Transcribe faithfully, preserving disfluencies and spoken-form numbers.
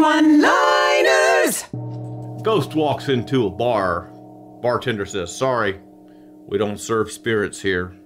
one-liners! Ghost walks into a bar. Bartender says, sorry, we don't serve spirits here.